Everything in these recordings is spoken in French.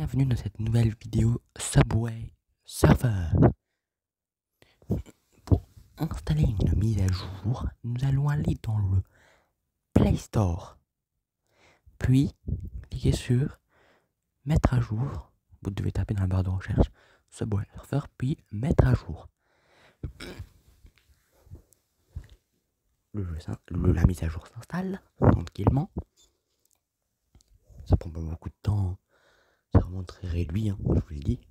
bienvenue dans cette nouvelle vidéo Subway Surfer. Pour installer une mise à jour, nous allons aller dans le Play Store. Puis, cliquez sur Mettre à jour. Vous devez taper dans la barre de recherche Subway Surfer, puis Mettre à jour. La mise à jour s'installe tranquillement. Ça prend pas beaucoup de temps. C'est vraiment très réduit, hein, je vous l'ai dit.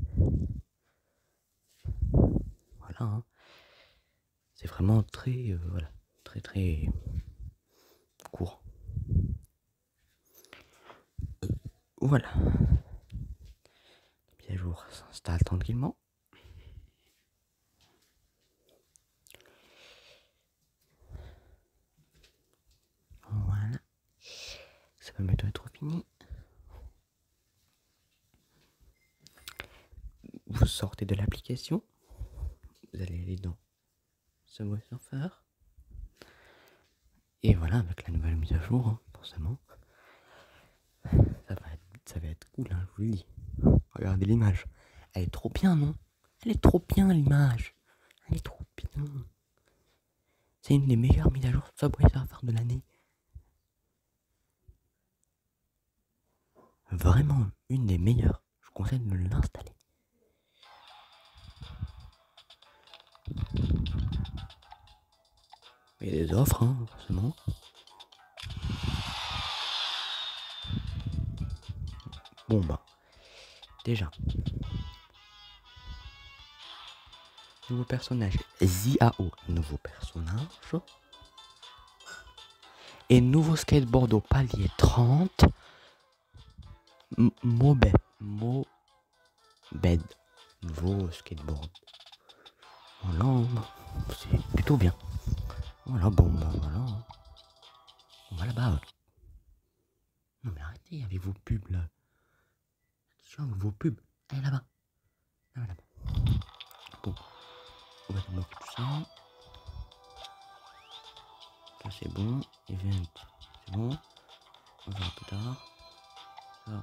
Voilà. Hein. C'est vraiment très, voilà, très court. Voilà. La mise à jour s'installe tranquillement. Voilà. Ça va bientôt être fini. Vous sortez de l'application. Vous allez aller dans Subway Surfer. Et voilà, avec la nouvelle mise à jour, hein, forcément. Ça va être cool, hein, je vous le dis. Regardez l'image. Elle est trop bien, non? Elle est trop bien, l'image. Elle est trop bien. C'est une des meilleures mises à jour Subway Surfer de l'année. Vraiment, une des meilleures. Je vous conseille de l'installer. Il y a des offres, hein, forcément. Bon, bah, déjà. Nouveau personnage, Ziao, nouveau personnage. Et nouveau skateboard au palier 30. Mobed. Nouveau skateboard. Voilà, c'est plutôt bien. Voilà, bon, bah voilà. On va là-bas. Non mais arrêtez avec vos pubs là. Attention avec vos pubs. Allez là-bas. Là-bas. Bon. On va débloquer tout ça. Ça c'est bon. Event. C'est bon. On verra plus tard. Ça.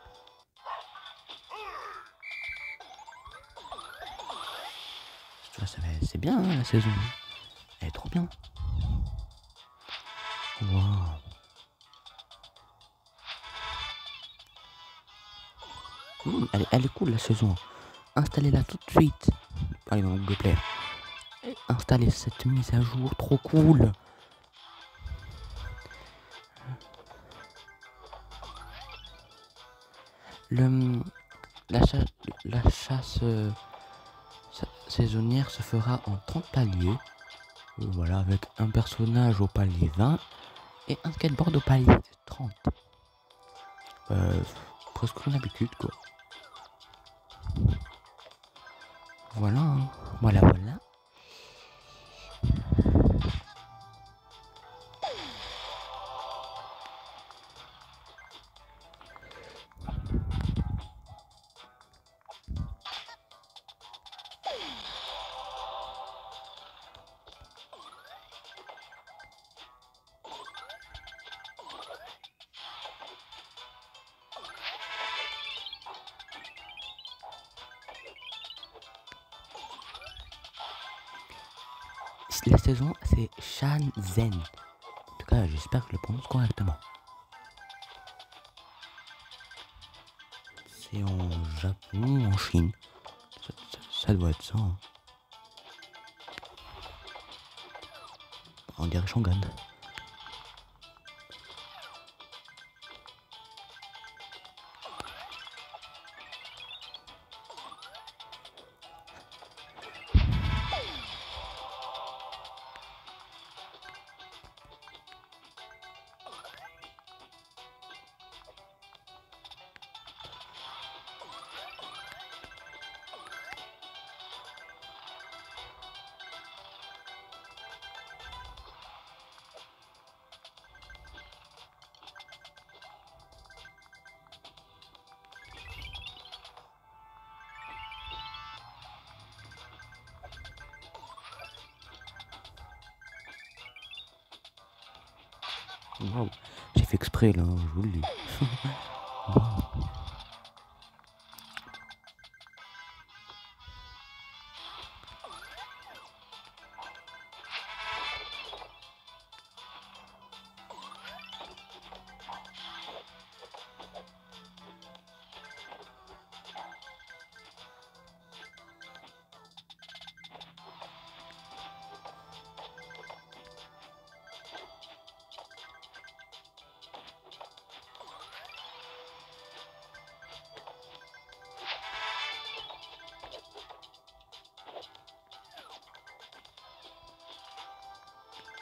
Tu vois, c'est bien hein, la saison. Elle est trop bien. Waouh. Elle est cool la saison. Installez-la tout de suite. Allez dans Google Play. Installez cette mise à jour, trop cool. La chasse saisonnière se fera en 30 paliers. Voilà, avec un personnage au palier 20 et un skateboard au palier 30. Presque comme d'habitude quoi. Voilà, hein. Voilà. La saison c'est Shenzhen. En tout cas j'espère que je le prononce correctement. C'est en Japon, en Chine. Ça doit être ça. Hein. On dirait Shanghai. Wow. J'ai fait exprès là, je vous le dis. Wow.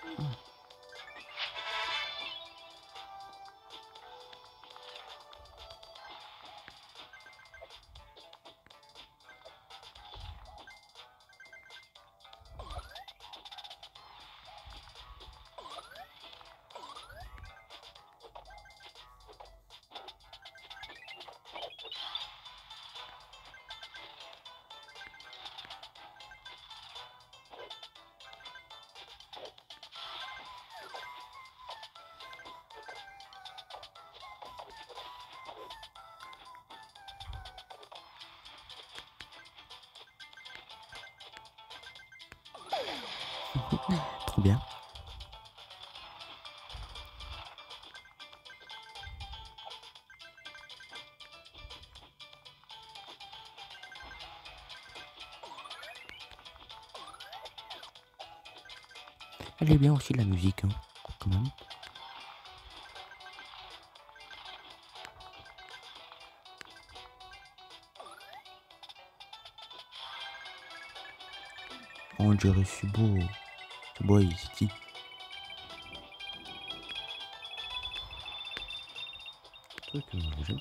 Trop bien. Elle est bien aussi la musique, hein, quand même. On dirait Subo. Subo City. Truc, j'aime.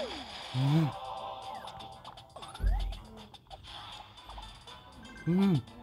Mmh. Mmh.